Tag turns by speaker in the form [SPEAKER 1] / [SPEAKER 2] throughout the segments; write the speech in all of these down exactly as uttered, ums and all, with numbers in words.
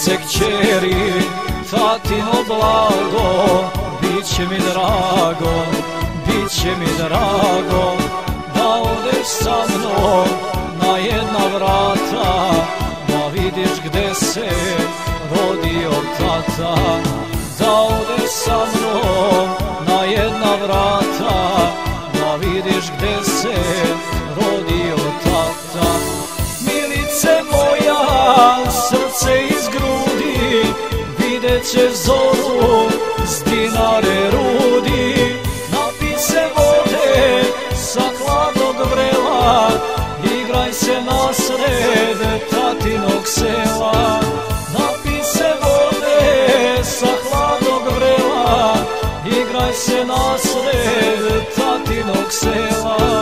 [SPEAKER 1] Milice kćeri, tatino blago, bit će mi drago, bit će mi drago, da odeš sa mnom na jedna vrata, da vidiš gde se rodio tata. Da odeš sa mnom na jedna vrata, da vidiš gde se rodio tata. Milice moja, srce iz grudi, vidjet ćeš zoru s Dinare rudi. Napij se vode sa hladnog vrela, igraj se nasred tatinog sela. Napij se vode sa hladnog vrela, igraj se nasred tatinog sela.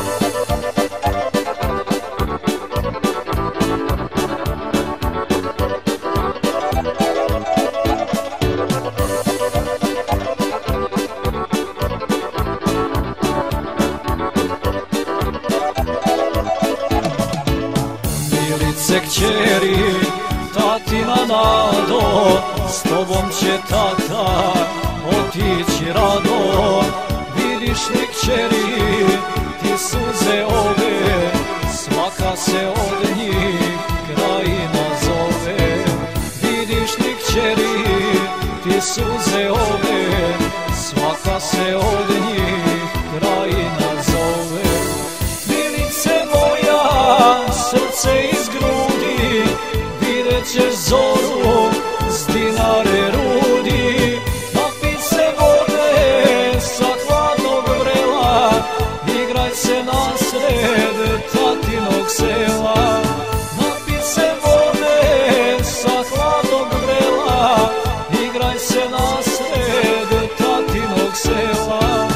[SPEAKER 1] Milice kćeri, tatina nado, s tobom će tata otići rado. Vidiš li kćeri, ti suze ove, svaka se od njih krajina zove. Vidiš li kćeri, ti suze ove, svaka se od njih krajina zove. Milice moja, srce iz grudi, vidjet ćeš zoru s Dinare rudi. Napij se vode sa hladnog vrela, igraj se nasred tatinog sela. Napij se vode sa hladnog vrela, igraj se nasred tatinog sela.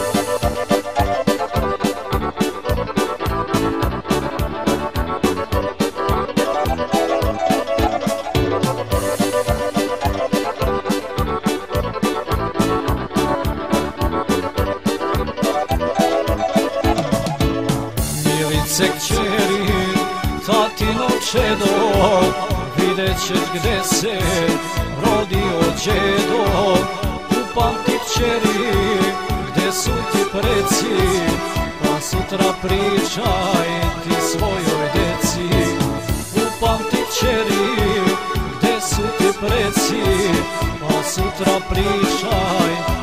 [SPEAKER 1] Milice kćeri, tatino čedo, vidjet ćeš gde se rodio đedo. Upamti kćeri, gde su ti preci, pa sutra pričaj ti svojoj deci. Upamti kćeri, gde su ti preci, pa sutra pričaj